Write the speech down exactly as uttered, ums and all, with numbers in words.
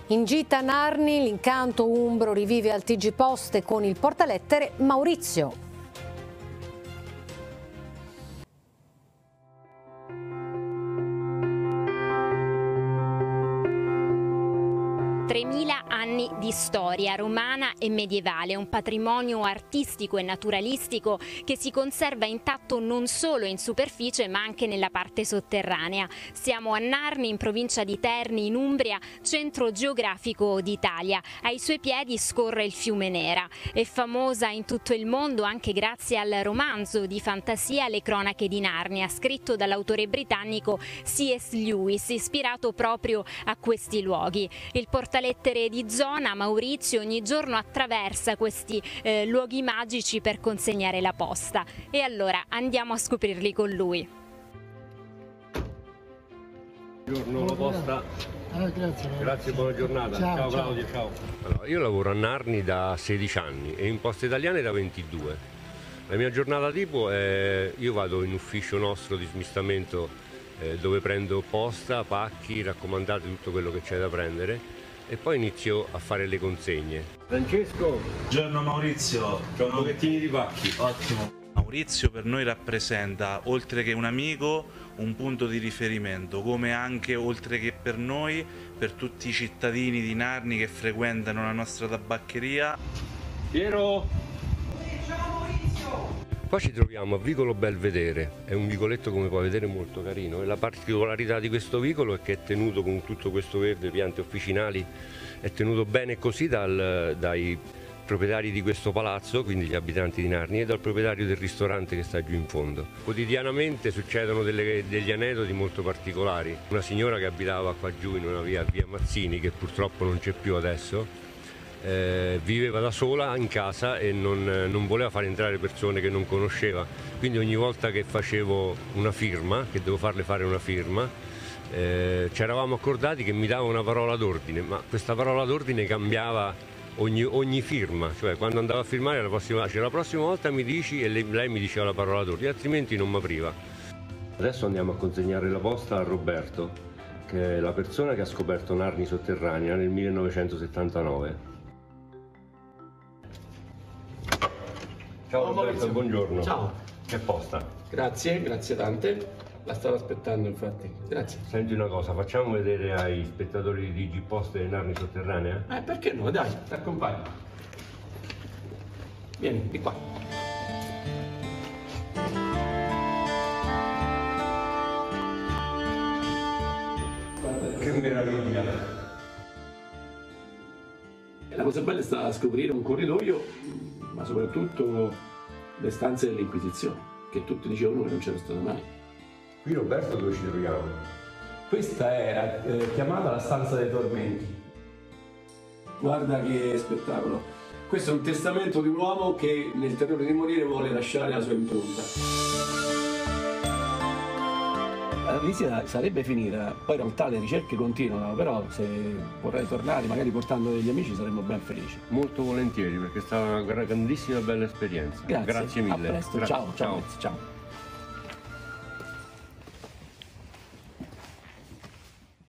In gita a Narni l'incanto umbro rivive al T G Poste con il portalettere Maurizio. tremila anni di storia romana e medievale, un patrimonio artistico e naturalistico che si conserva intatto non solo in superficie ma anche nella parte sotterranea. Siamo a Narni, in provincia di Terni, in Umbria, centro geografico d'Italia. Ai suoi piedi scorre il fiume Nera. È famosa in tutto il mondo anche grazie al romanzo di fantasia Le cronache di Narnia, scritto dall'autore britannico C S Lewis, ispirato proprio a questi luoghi. Il portalettere di zona Maurizio ogni giorno attraversa questi eh, luoghi magici per consegnare la posta, e allora andiamo a scoprirli con lui. Buongiorno, la posta. Ah, grazie, grazie, buona giornata. Ciao, ciao, ciao. Claudio, ciao. Allora, io lavoro a Narni da sedici anni e in Poste Italiane da ventidue. La mia giornata tipo è: io vado in ufficio nostro di smistamento eh, dove prendo posta, pacchi, raccomandati, tutto quello che c'è da prendere, e poi inizio a fare le consegne. Francesco. Buongiorno Maurizio. C'ho un pochettino di pacchi. Ottimo. Maurizio per noi rappresenta, oltre che un amico, un punto di riferimento, come anche, oltre che per noi, per tutti i cittadini di Narni che frequentano la nostra tabaccheria. Piero. Qua ci troviamo a Vicolo Belvedere, è un vicoletto, come puoi vedere, molto carino, e la particolarità di questo vicolo è che è tenuto con tutto questo verde, piante officinali, è tenuto bene così dal, dai proprietari di questo palazzo, quindi gli abitanti di Narni, e dal proprietario del ristorante che sta giù in fondo. Quotidianamente succedono delle, degli aneddoti molto particolari. Una signora che abitava qua giù in una via, via Mazzini, che purtroppo non c'è più adesso, Eh, viveva da sola in casa e non, non voleva far entrare persone che non conosceva, quindi ogni volta che facevo una firma, che devo farle fare una firma, eh, ci eravamo accordati che mi dava una parola d'ordine, ma questa parola d'ordine cambiava ogni, ogni firma, cioè quando andavo a firmare la prossima, cioè, la prossima volta mi dici, e lei, lei mi diceva la parola d'ordine, altrimenti non mi apriva. Adesso andiamo a consegnare la posta a Roberto, che è la persona che ha scoperto Narni sotterranea nel millenovecentosettantanove. Ciao Ciao Roberto, Maurizio. buongiorno. Ciao. Che posta? Grazie, grazie tante. La stavo aspettando, infatti. Grazie. Senti una cosa, facciamo vedere ai spettatori di T G Poste Narni sotterranea? Eh, perché no? Dai, ti accompagno. Vieni, di qua. Che meraviglia! La cosa bella è stata scoprire un corridoio, ma soprattutto le stanze dell'Inquisizione, che tutti dicevano che non c'era stato mai. Qui Roberto dove ci troviamo? Questa è eh, chiamata la stanza dei tormenti. Guarda che spettacolo. Questo è un testamento di un uomo che nel terrore di morire vuole lasciare la sua impronta. La visita sarebbe finita, poi in realtà le ricerche continuano, però se vorrei tornare magari portando degli amici saremmo ben felici. Molto volentieri, perché è stata una grandissima bella esperienza. Grazie, Grazie mille. a presto, Gra ciao, ciao. ciao. ciao.